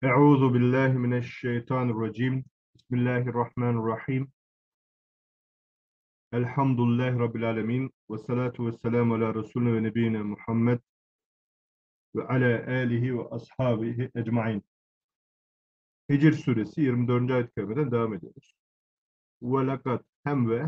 Euzu billahi mineşşeytanirracim. Bismillahirrahmanirrahim. Elhamdülillahi rabbil alamin ve salatu vesselamü ala resulina ve nebiyina Muhammed ve ala alihi ve ashabihi ecmaîn. Hicr suresi 24. ayet-i kerimeden devam ediyoruz. Ve lekad hem ve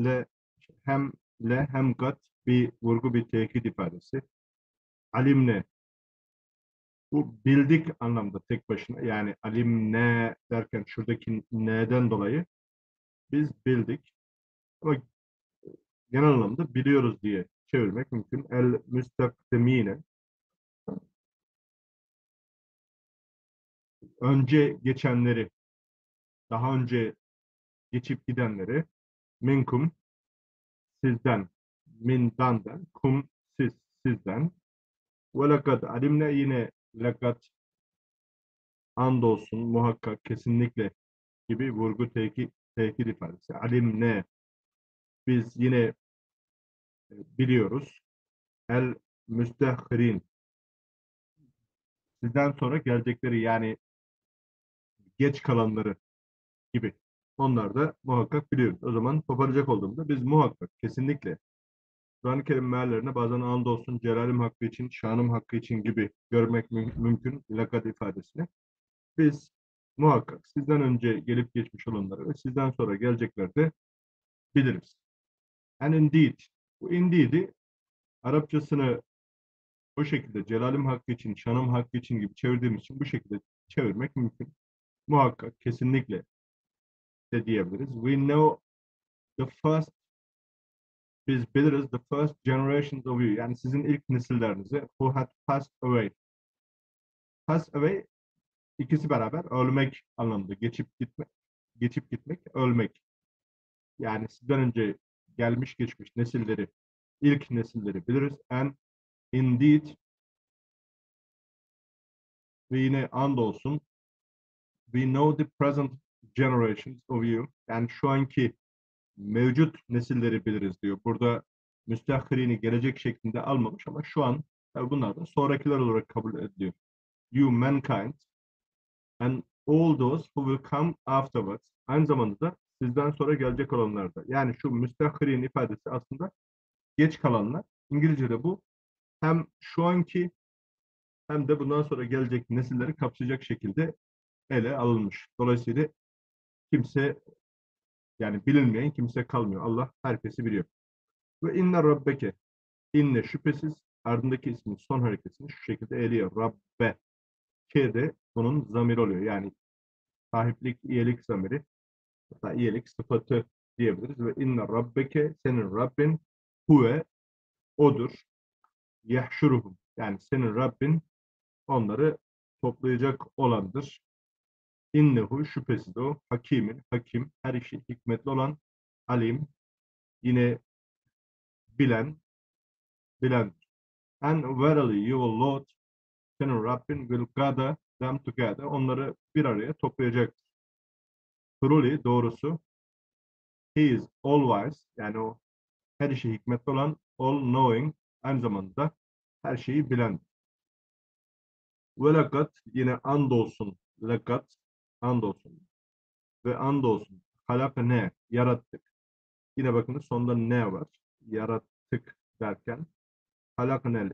hem kat bir vurgu bir tekit ifadesi. Alimne bu bildik anlamda tek başına yani alimne derken şuradaki ne'den dolayı biz bildik. Ama genel anlamda biliyoruz diye çevirmek mümkün. El müstakdimine önce geçenleri, daha önce geçip gidenleri, minkum sizden, mindandan, kum sizden, ve lekad alimle yine lekad andolsun, muhakkak, kesinlikle gibi vurgu tekit ifadesi. Alimne biz yine biliyoruz. El müstehrin sizden sonra gelecekleri yani geç kalanları gibi. Onlar da muhakkak biliyoruz. O zaman toparlayacak olduğumda biz muhakkak, kesinlikle Kur'an-ı Kerim meallerine bazen andolsun, celalim hakkı için, şanım hakkı için gibi görmek mümkün lakad ifadesini. Biz muhakkak sizden önce gelip geçmiş olanları ve sizden sonra gelecekleri de biliriz. And indeed, bu indeed'i Arapçasını o şekilde celalim hakkı için, şanım hakkı için gibi çevirdiğimiz için bu şekilde çevirmek mümkün. Muhakkak, kesinlikle de diyebiliriz. We know the first biz biliriz the first generations of you. Yani sizin ilk nesillerinizi who had passed away. Pass away ikisi beraber ölmek anlamında. Geçip gitmek, ölmek. Yani sizden önce gelmiş geçmiş nesilleri, ilk nesilleri biliriz. And indeed ve yine andolsun we know the present generations of you. Yani şu anki mevcut nesilleri biliriz diyor. Burada müstahkirini gelecek şeklinde almamış ama şu an bunlar da sonrakiler olarak kabul ediliyor. You mankind and all those who will come afterwards. Aynı zamanda da sizden sonra gelecek olanlar da. Yani şu müstahkirin ifadesi aslında geç kalanlar. İngilizce'de bu hem şu anki hem de bundan sonra gelecek nesilleri kapsayacak şekilde ele alınmış. Dolayısıyla kimse yani bilinmeyen kimse kalmıyor. Allah herkesi biliyor. Ve inne rabbeke inne şüphesiz ardındaki ismin son hareketini şu şekilde eliyor. Rabbe ke de bunun zamiri oluyor. Yani sahiplik, iyilik zamiri. Hatta iyilik sıfatı diyebiliriz. Ve inne rabbeke senin Rabbin huve odur. Yahşuruhum. Yani senin Rabbin onları toplayacak olandır. İnnehu şüphesiz o hakimin, hakim, her işi hikmetli olan alim, yine bilen. And verily your Lord, senin Rabbin will gather them together. Onları bir araya toplayacaktır. Truly doğrusu he is all wise. Yani o her işi hikmetli olan all knowing aynı zamanda her şeyi bilen. Ve lekat yine andolsun lekat andolsun ve andolsun halaka ne yarattık. Yine bakınız sonunda ne var? Yarattık derken halaknel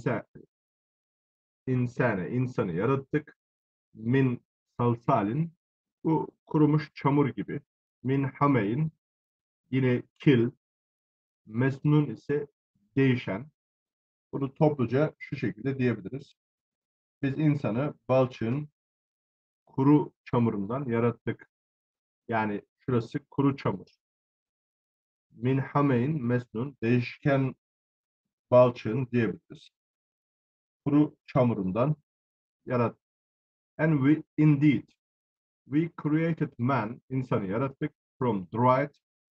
insanı yarattık. Min salsalin bu kurumuş çamur gibi. Min hameyin yine kil. Mesnun ise değişen. Bunu topluca şu şekilde diyebiliriz. Biz insanı balçığın kuru çamurundan yarattık. Yani şurası kuru çamur. Min hameyin mesnun değişken balçığın diyebiliriz. Kuru çamurundan yarattık. And we indeed we created man insanı yarattık from dried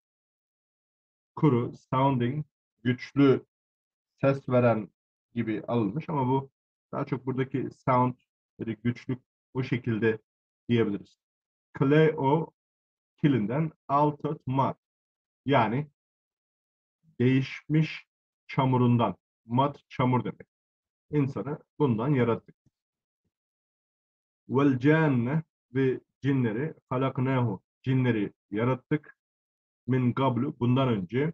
kuru sounding güçlü ses veren gibi alınmış ama bu daha çok buradaki sound böyle güçlük o şekilde diyebiliriz. Clay o kilinden altered mud yani değişmiş çamurundan. Mud çamur demek. İnsanı bundan yarattık. Vel cenne ve cinleri halaknahu. Cinleri yarattık. Min gablu. Bundan önce.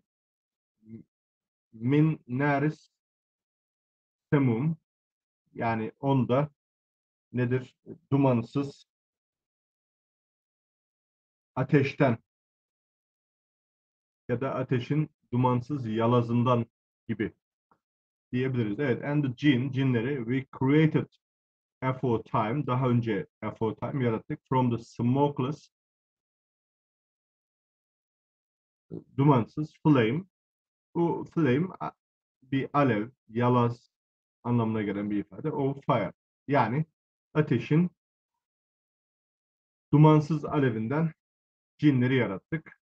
Min naris semum. Yani onda nedir? Dumansız ateşten ya da ateşin dumansız yalazından gibi diyebiliriz. Evet, and the cinleri we created aforetime, daha önce aforetime yarattık from the smokeless, dumansız flame. Bu flame bir alev, yalaz anlamına gelen bir ifade. O fire. Yani ateşin dumansız alevinden cinleri yarattık.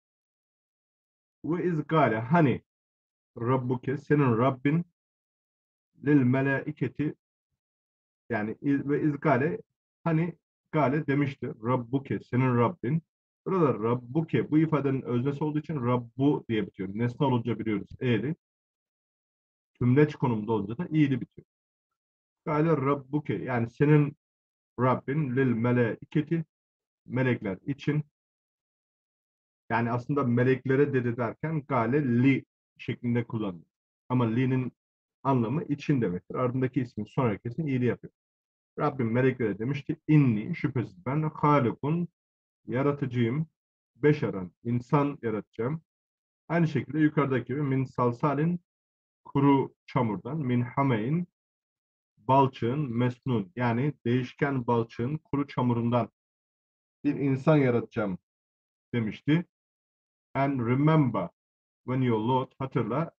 Ve izgale hani Rabbuke senin Rabbin lil melaiketi yani ve izgale hani gale demişti. Rabbuke senin Rabbin. Burada Rabbuke bu ifadenin öznesi olduğu için Rabbu diye bitiyor. Nesne olunca biliyoruz. E'li. Tümleç konumda olunca da i'li bitiyor. Gale Rabbuke yani senin Rabbin lil melaiketi melekler için yani aslında meleklere dedi derken gale li şeklinde kullanılıyor. Ama li'nin anlamı için demektir. Ardındaki ismin son hareketini i'li yapıyor. Rabbim meleklere demişti inni şüphesiz ben halikun yaratıcıyım. Beşeran insan yaratacağım. Aynı şekilde yukarıdaki gibi min salsalin kuru çamurdan min hameyin balçığın mesnun yani değişken balçığın kuru çamurundan bir insan yaratacağım demişti. And remember when your Lord hatırla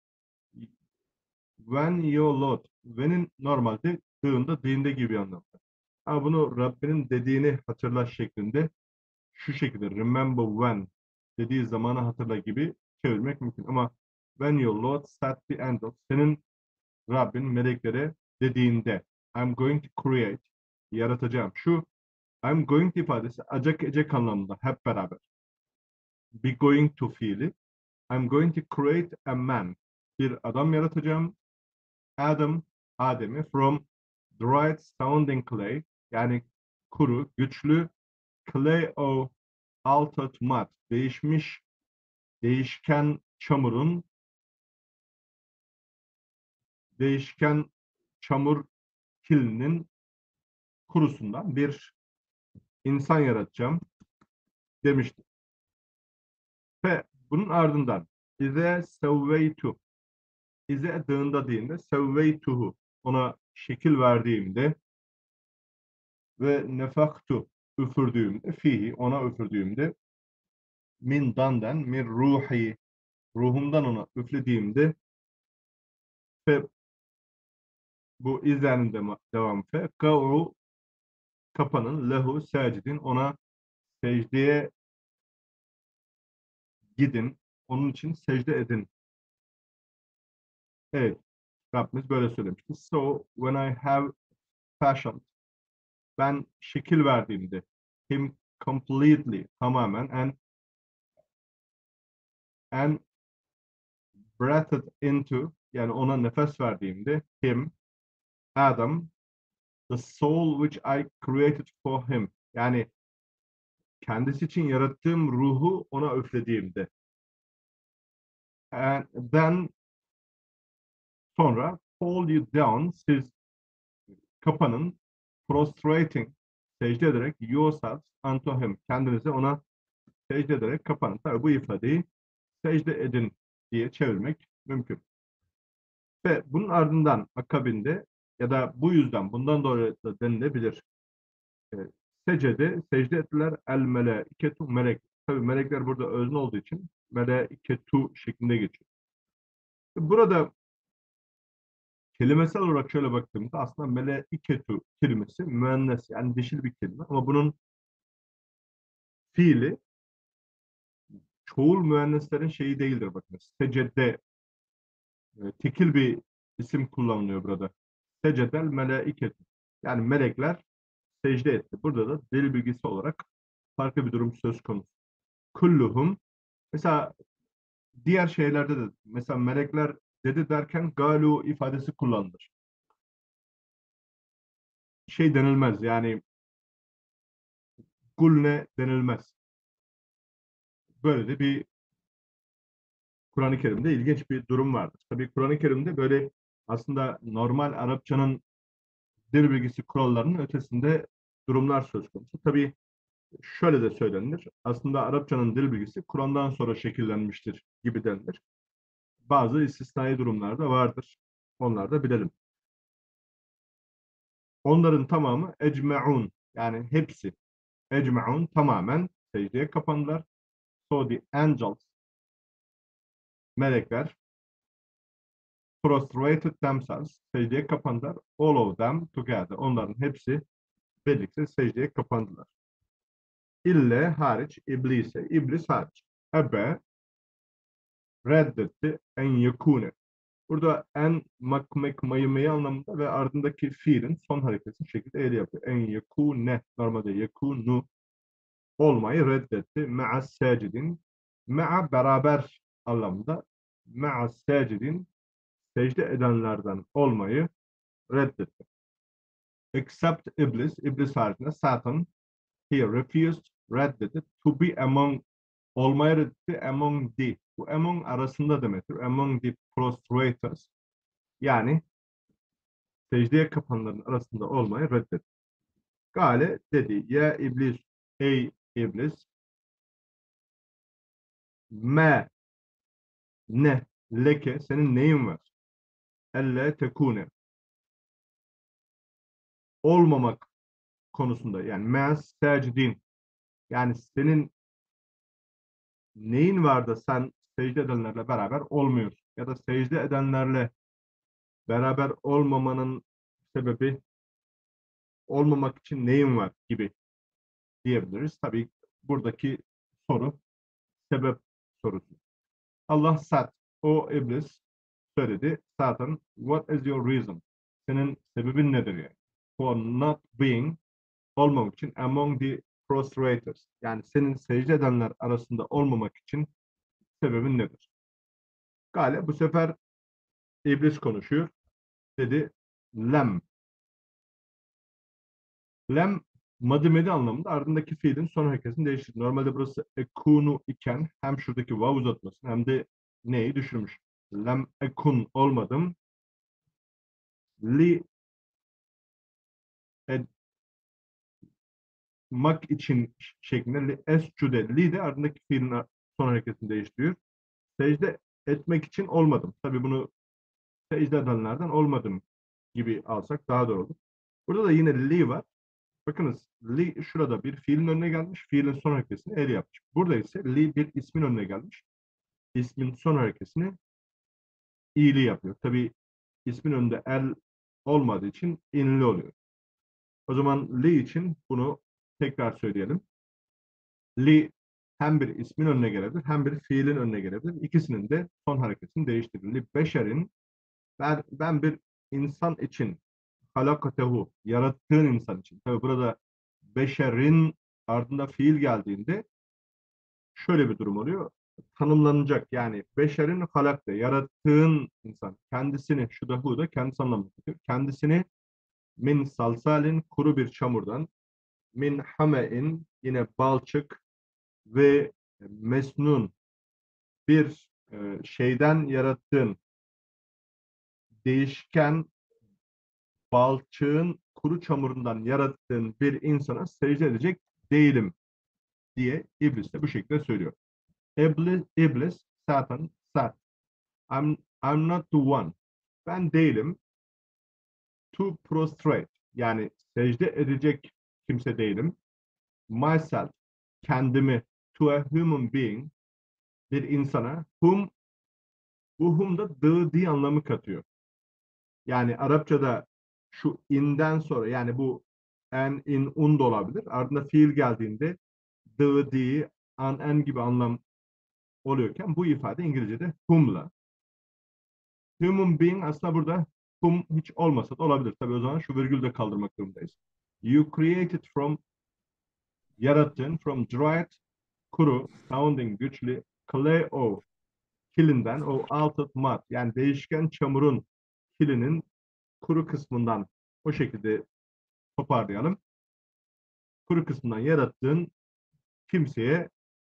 when your Lord when'in normalde dığında dinde gibi anlamda. Ama bunu Rabbinin dediğini hatırla şeklinde şu şekilde remember when dediği zamanı hatırla gibi çevirmek mümkün. Ama when your Lord set the angels senin Rabbin meleklere dediğinde I'm going to create yaratacağım. Şu I'm going to ifadesi acak ecek anlamında hep beraber. Be going to fiili. I'm going to create a man. Bir adam yaratacağım. Adem'i from dried sounding clay yani kuru, güçlü clay of altered mud değişmiş, değişken çamurun değişken çamur kilinin kurusundan bir insan yaratacağım demişti. Ve bunun ardından ize sevveytu ize dığında değinde sevveytuhu ona şekil verdiğimde ve nefaktu üfürdüğümde fihi ona üfürdüğümde min danden min ruhi ruhumdan ona üflediğimde ve bu izlenin devam fe kav'u kapanın lehu secidin ona secdeye gidin onun için secde edin. Evet Rabbimiz böyle söylemişti. So when I have fashioned ben şekil verdiğimde him completely tamamen and breathed into yani ona nefes verdiğimde him Adam the soul which I created for him yani kendisi için yarattığım ruhu ona üflediğimde and then sonra fall you down siz kapanın prostrating secde ederek yourselves unto him kendinizi ona secde ederek kapanın. Tabi bu ifadeyi secde edin diye çevirmek mümkün. Ve bunun ardından akabinde ya da bu yüzden bundan dolayı da denilebilir. E, secde ettiler el meleketu melek. Tabi melekler burada özne olduğu için meleketu şeklinde geçiyor. Burada kelimesel olarak şöyle baktığımda aslında meleketu kelimesi müennes yani dişil bir kelime ama bunun fiili çoğul müenneslerin şeyi değildir bakın. Secde tekil bir isim kullanılıyor burada. Secedel melaiketu. Yani melekler secde etti. Burada da delil bilgisi olarak farklı bir durum söz konusu. Kulluhum mesela diğer şeylerde de mesela melekler dedi derken galu ifadesi kullanılır. şey denilmez. Yani kulne denilmez. Böyle de bir Kur'an-ı Kerim'de ilginç bir durum vardır. Tabii Kur'an-ı Kerim'de böyle aslında normal Arapçanın dil bilgisi kurallarının ötesinde durumlar söz konusu. Tabii şöyle de söylenir. Aslında Arapçanın dil bilgisi Kur'an'dan sonra şekillenmiştir gibi denilir. Bazı istisnai durumlar da vardır. Onları da bilelim. Onların tamamı ecme'un, yani hepsi ecme'un tamamen secdeye kapandılar. So the angels, melekler, prostrated themselves, secdeye kapandılar. All of them together. Onların hepsi birlikte secdeye kapandılar. İlle hariç, iblise, iblis hariç. Ebe reddetti en yekune. Burada en mek mayımayı anlamında ve ardındaki fiilin son hareketi şekilde eyle yapıyor. En yekune. Normalde yekunu olmayı reddetti. Me'a secidin. Me'a beraber anlamında. Me'a secidin secde edenlerden olmayı reddetti. Except iblis. İblis haricinde Satan he refused reddetti to be among olmayı reddetti among the. Bu among arasında demektir. Among the prostrators. Yani secdeye kapanların arasında olmayı reddetti. Gale dedi ya iblis ey iblis me ne leke senin neyin var? Elle tekune olmamak konusunda yani mes secdin yani senin neyin var da sen secde edenlerle beraber olmuyorsun ya da secde edenlerle beraber olmamanın sebebi olmamak için neyin var gibi diyebiliriz. Tabii buradaki soru sebep sorusu. Allah sat. O iblis söyledi. Satan, what is your reason? Senin sebebin nedir yani? For not being, olmamak için among the prostrators. Yani senin secde edenler arasında olmamak için sebebin nedir? Gale bu sefer iblis konuşuyor. Dedi, lem. Lem, madimedi anlamında ardındaki fiilin son hareketini değiştirdi. Normalde burası ekunu iken hem şuradaki vav uzatmasını hem de neyi düşürmüş. Lem ekun olmadım. Li mak için şeklinde escude li de ardındaki fiilin son hareketini değiştiriyor. Secde etmek için olmadım. Tabii bunu secde edenlerden olmadım gibi alsak daha doğru olur. Burada da yine li var. Bakınız li şurada bir fiilin önüne gelmiş. Fiilin son hareketini el yapmış. Burada ise li bir ismin önüne gelmiş. İsmin son hareketini i'li yapıyor. Tabii ismin önünde el olmadığı için inli oluyor. O zaman li için bunu tekrar söyleyelim. Li hem bir ismin önüne gelebilir hem bir fiilin önüne gelebilir. İkisinin de son hareketini değiştirir. Li beşerin ben bir insan için halakatehu yarattığın insan için. Tabi burada beşerin ardında fiil geldiğinde şöyle bir durum oluyor. Tanımlanacak yani beşerin halakte yarattığın insan kendisini şu da hu da kendisi anlamına geliyor. Kendisini min salsalin kuru bir çamurdan min hamein yine balçık ve mesnun bir şeyden yarattığın değişken balçığın kuru çamurundan yarattığın bir insana secde edecek değilim diye iblis de bu şekilde söylüyor. İblis, Satan, Sat. I'm not the one. Ben değilim. To prostrate. Yani secde edecek kimse değilim. Myself. Kendimi. To a human being. Bir insana. Whom. Bu whom da the diye anlamı katıyor. Yani Arapçada şu inden sonra yani bu en, in, un da olabilir. Ardında fiil geldiğinde the, the, an, en gibi anlam oluyorken bu ifade İngilizce'de whom'la. Human being aslında burada whom hiç olmasa da olabilir. Tabii o zaman şu virgülü de kaldırmak durumundayız. You created from yarattığın from dried kuru sounding güçlü clay o kilinden o altered mud yani değişken çamurun kilinin kuru kısmından o şekilde toparlayalım. Kuru kısmından yarattığın kimseye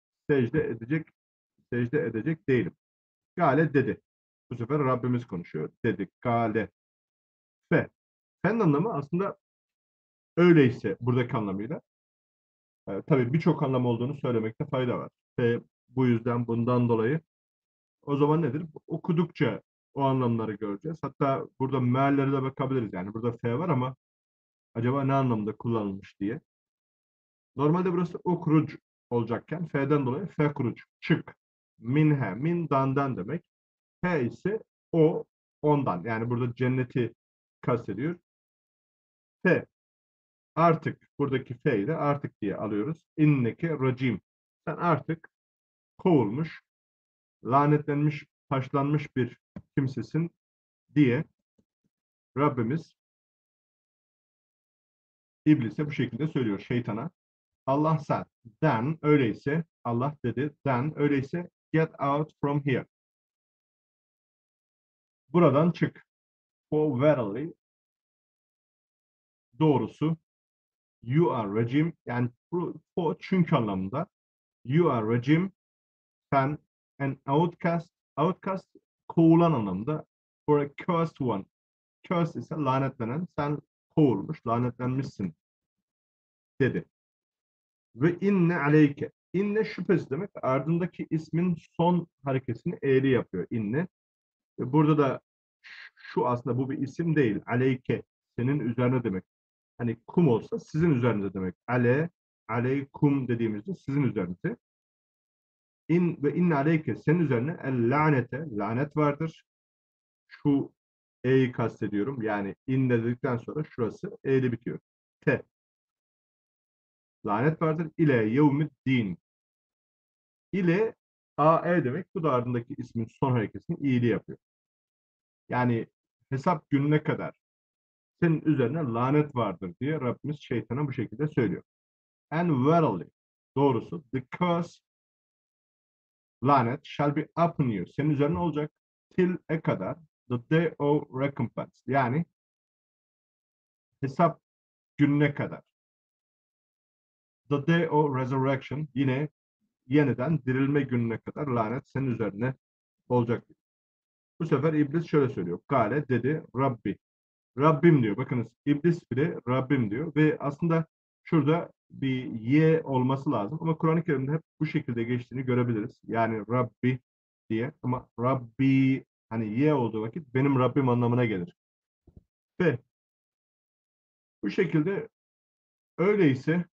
secde edecek değilim. Gale dedi. Bu sefer Rabbimiz konuşuyor. Dedi. Gale. Fe. Fe'nin anlamı aslında öyleyse buradaki anlamıyla. Tabii birçok anlam olduğunu söylemekte fayda var. Fe bu yüzden bundan dolayı. O zaman nedir? Okudukça o anlamları göreceğiz. Hatta burada meallere de bakabiliriz. Yani burada fe var ama acaba ne anlamda kullanılmış diye. Normalde burası ukruc olacakken fe'den dolayı fekruc, çık. Minhe, min dandan demek. He ise o, ondan. Yani burada cenneti kastediyor. Fe, artık buradaki fe ile artık diye alıyoruz. İnneke racim. Sen artık kovulmuş, lanetlenmiş, taşlanmış bir kimsesin diye Rabbimiz İblise bu şekilde söylüyor şeytana. Allah said, then öyleyse, Allah dedi, then öyleyse get out from here. Buradan çık. For verily, doğrusu, you are rejim, yani for çünkü anlamında, you are rejim, sen an outcast, outcast kovulan anlamda, for a cursed one, cursed ise lanetlenen, sen kovulmuş, lanetlenmişsin dedi. Ve inne aleyke, inne şüphesiz demek, ardındaki ismin son harekesini eğri yapıyor, inne. Burada da şu aslında bu bir isim değil, aleyke, senin üzerine demek. Hani kum olsa sizin üzerinize demek. Aleykum dediğimizde sizin üzerinize. İn ve inne aleyke, senin üzerine el lanete, lanet vardır. Şu e'yi kastediyorum. Yani in dedikten sonra şurası e'li bitiyor. Te, lanet vardır. İle yevmiddin. İle a demek. Bu da ardındaki ismin son hareketini iyiliği yapıyor. Yani hesap gününe kadar senin üzerine lanet vardır diye Rabbimiz şeytana bu şekilde söylüyor. And verily, doğrusu, the curse, lanet, shall be upon you, senin üzerine olacak, till kadar, the day of recompense, yani hesap gününe kadar. The day of resurrection, yine yeniden dirilme gününe kadar lanet senin üzerine olacak. Bu sefer iblis şöyle söylüyor. Gale dedi, Rabbi. Rabbim diyor. Bakınız iblis bile Rabbim diyor ve aslında şurada bir ye olması lazım ama Kur'an-ı Kerim'de hep bu şekilde geçtiğini görebiliriz. Yani Rabbi diye ama Rabbi hani ye olduğu vakit benim Rabbim anlamına gelir. Ve bu şekilde öyleyse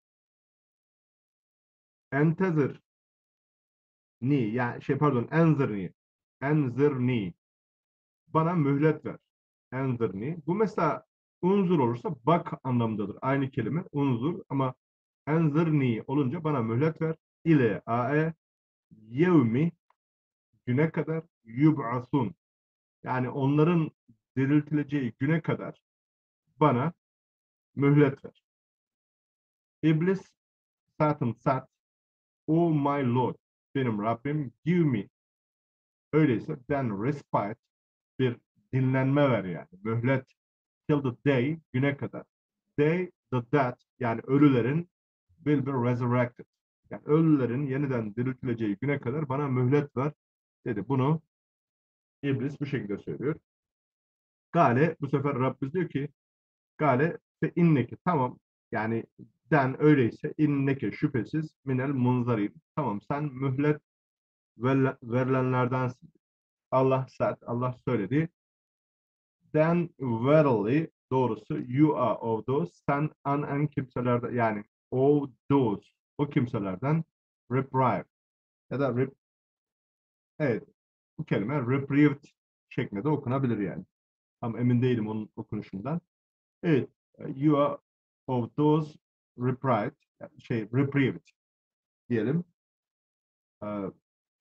entezir ni yani pardon enzirni bana mühlet ver. Enzirni. Bu mesela unzur olursa bak anlamındadır. Aynı kelime unzur ama enzirni olunca bana mühlet ver. İle ae yevmi güne kadar yub'asun. Yani onların diriltileceği güne kadar bana mühlet ver. İblis satın sat. Oh my Lord. Benim Rabbim give me. Öyleyse then respite bir dinlenme ver yani. Mühlet till the day güne kadar. They the dead yani ölülerin will be resurrected. Yani ölülerin yeniden diriltileceği güne kadar bana mühlet ver dedi. Bunu İblis bu şekilde söylüyor. Gale bu sefer Rabbimiz diyor ki Gale ve inneki tamam yani den öyleyse inneke şüphesiz minel munzarin. Tamam sen mühlet verilenlerdensin. Allah said, Allah söyledi. Then verily doğrusu you are of those sen en kimselerden yani of those o kimselerden reprieve ya da evet bu kelime reprieved şeklinde de okunabilir yani. Ama emin değilim onun okunuşundan. Evet, you are of those reprieved, reprieved diyelim. Ee,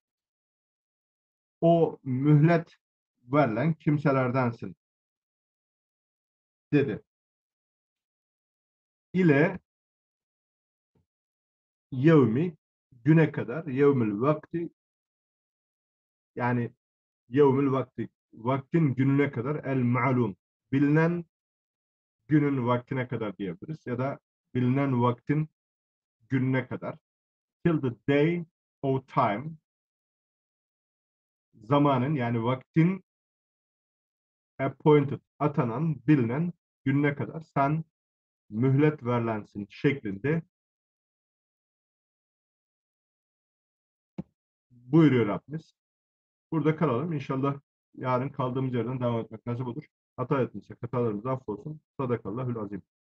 o mühlet verilen kimselerdensin dedi. İle yevmi güne kadar yevmül vakti yani yevmül vakti vaktin gününe kadar el ma'lum bilinen günün vaktine kadar diyebiliriz ya da bilinen vaktin gününe kadar. Till the day or time, zamanın yani vaktin appointed, atanan, bilinen gününe kadar sen mühlet verilensin şeklinde buyuruyor Rabbimiz. Burada kalalım. İnşallah yarın kaldığımız yerden devam etmek nasip olur. Hata ettiysek hatalarımız affolsun. Sadakallahül azim.